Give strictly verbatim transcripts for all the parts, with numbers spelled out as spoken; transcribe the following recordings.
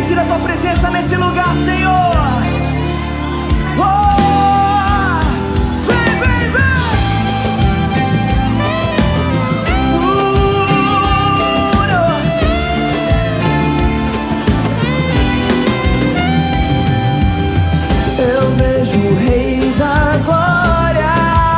sentir a tua presença nesse lugar, Senhor. Oh! Eu vejo o Rei da Glória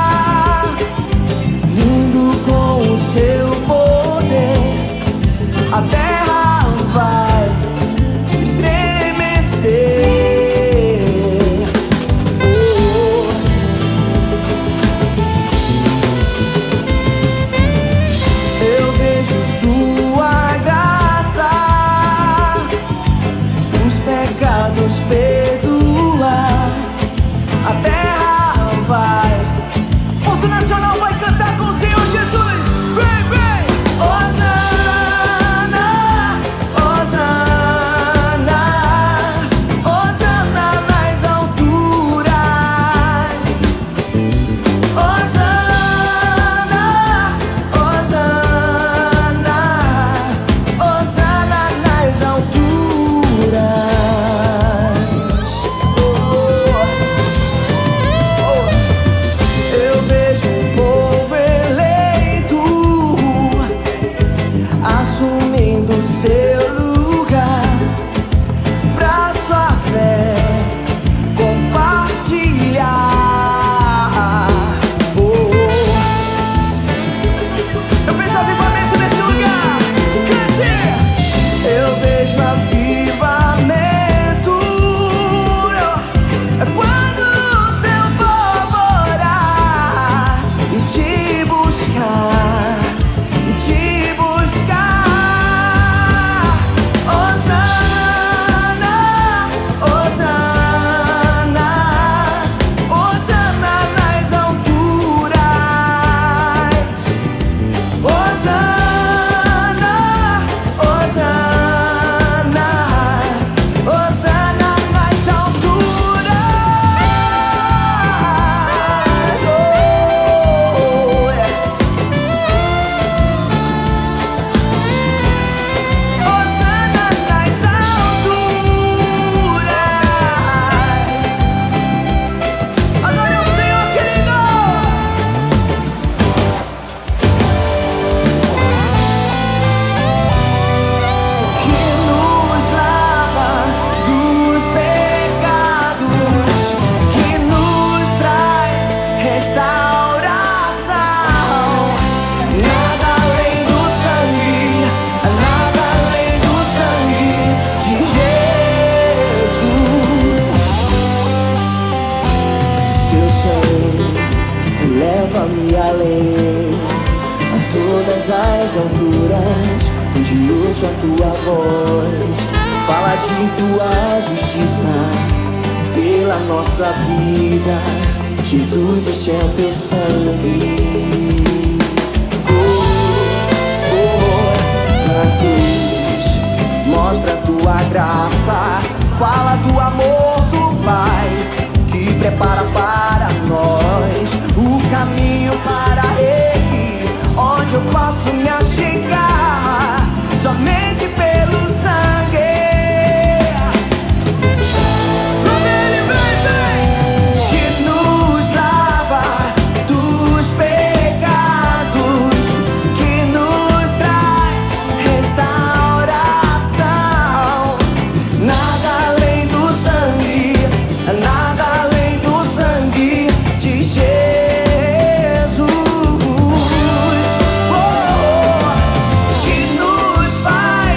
vindo com o seu poder. A terra vai estremecer. Oh. Eu vejo sua graça, os pecados perdoar. A terra vai, Porto Nacional vai cantar com o Senhor Jesus. Vem, vem! Hosana, Hosana, Hosana nas alturas. Hosana, Hosana, Hosana nas alturas. Assumindo seu lugar, pra sua fé compartilhar. Oh. Eu vejo avivamento nesse lugar. Cante! Eu vejo avivamento. É quando o teu povo orar e te buscar, e te buscar. Leva-me além a todas as alturas, onde ouço a tua voz. Fala de tua justiça pela nossa vida. Jesus, este é o teu sangue. Oh, oh, tua cruz mostra a tua graça. Fala do amor do Pai que prepara para nós o caminho para Ele, onde eu posso me achegar somente pelo sangue. Ele vem, vem, que nos lava dos pecados, que nos traz restauração. Nada além do sangue, nada além do sangue de Jesus, oh, que nos faz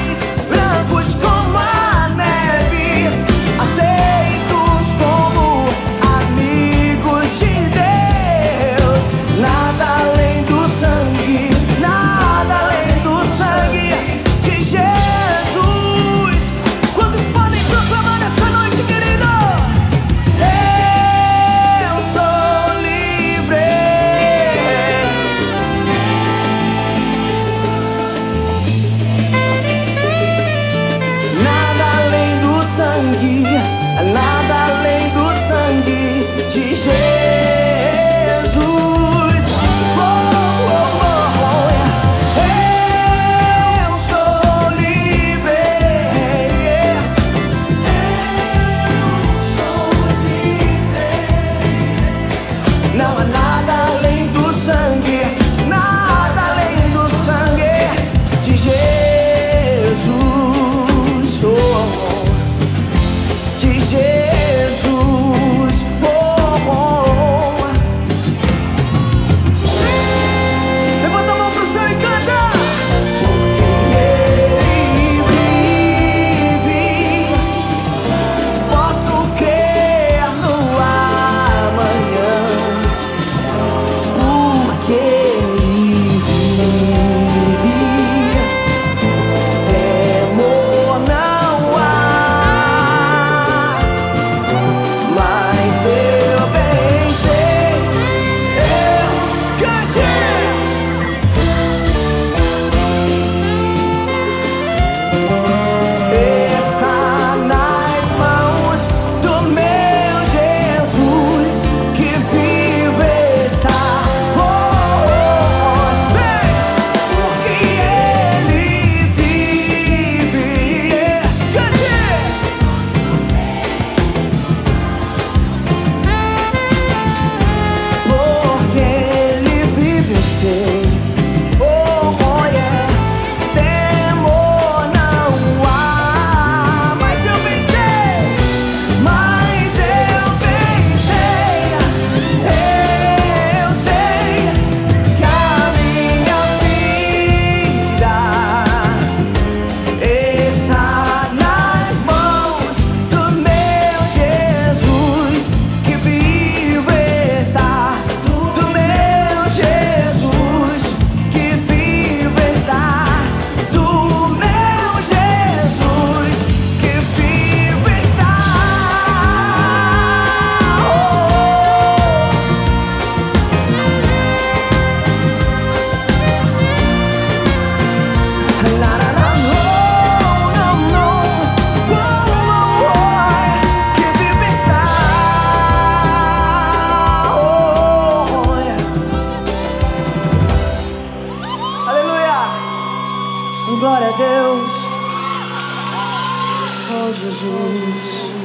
glória a Deus. Oh, Jesus.